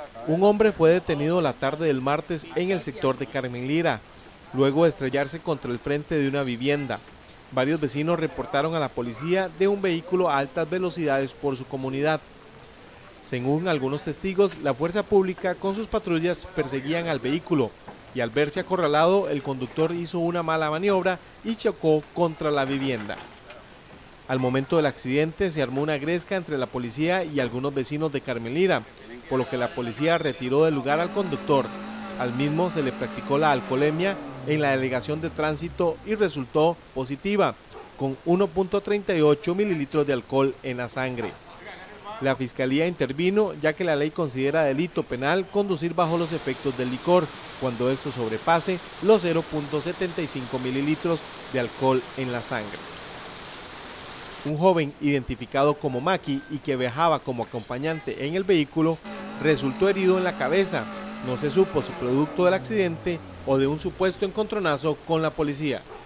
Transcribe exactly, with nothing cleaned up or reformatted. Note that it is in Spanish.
Un hombre fue detenido la tarde del martes en el sector de Carmen Lira, luego de estrellarse contra el frente de una vivienda. Varios vecinos reportaron a la policía de un vehículo a altas velocidades por su comunidad. Según algunos testigos, la fuerza pública con sus patrullas perseguían al vehículo y al verse acorralado, el conductor hizo una mala maniobra y chocó contra la vivienda. Al momento del accidente se armó una gresca entre la policía y algunos vecinos de Carmen Lira, por lo que la policía retiró del lugar al conductor. Al mismo se le practicó la alcoholemia en la delegación de tránsito y resultó positiva, con uno punto treinta y ocho mililitros de alcohol en la sangre. La fiscalía intervino ya que la ley considera delito penal conducir bajo los efectos del licor, cuando esto sobrepase los cero punto setenta y cinco mililitros de alcohol en la sangre. Un joven identificado como Maki y que viajaba como acompañante en el vehículo resultó herido en la cabeza. No se supo si producto del accidente o de un supuesto encontronazo con la policía.